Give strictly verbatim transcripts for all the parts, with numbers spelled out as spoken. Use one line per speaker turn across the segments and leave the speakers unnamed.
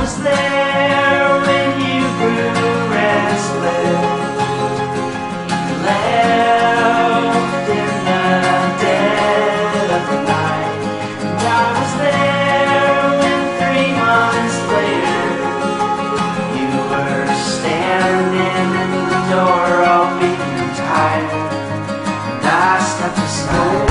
was there when you grew restless. You left in the dead of the night, and I was there when three months later you were standing in the door all beaten and tired, and I stepped aside.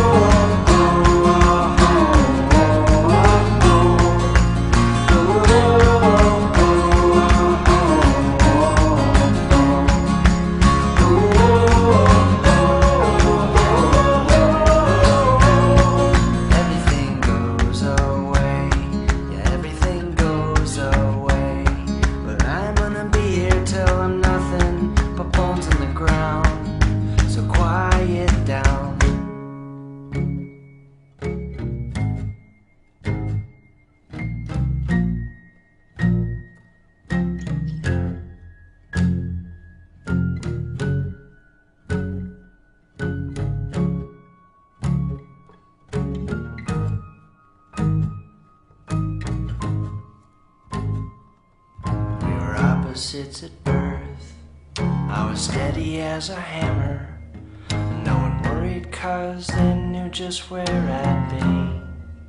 Opposites at birth, I was steady as a hammer, and no one worried cause they knew just where I'd be.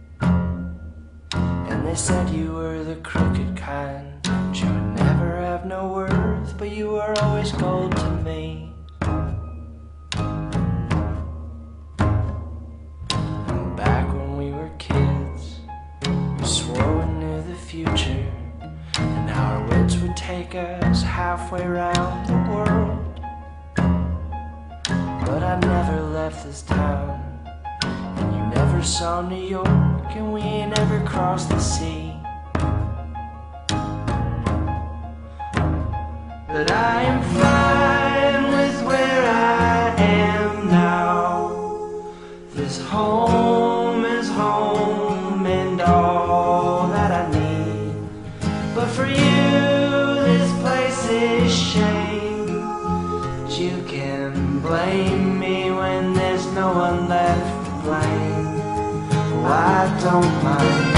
And they said you were the crooked kind, that you would never have no worth, but you were always gold to me. And back when we were kids, we swore we knew the future, and our words would take us halfway around the world. But I never left this town, and you never saw New York, and we ain't ever crossed the sea. But I am fine with where I am now. This home is home and all that I need. But for you, this place is shame. You can blame me when there's no one left to blame. Oh, I don't mind.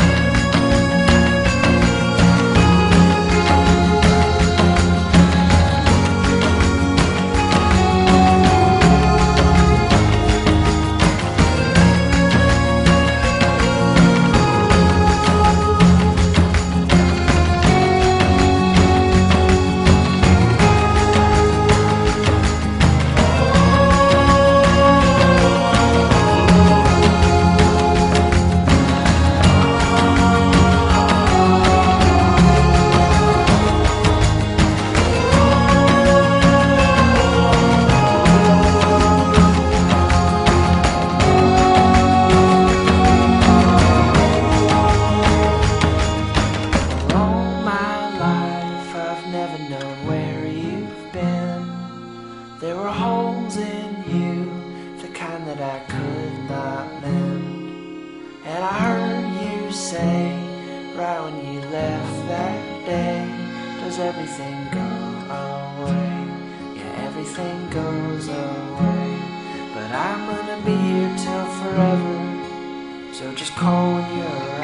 There were holes in you, the kind that I could not mend. And I heard you say, right when you left that day, does everything go away? Yeah, everything goes away. But I'm gonna be here till forever, so just call when you're around.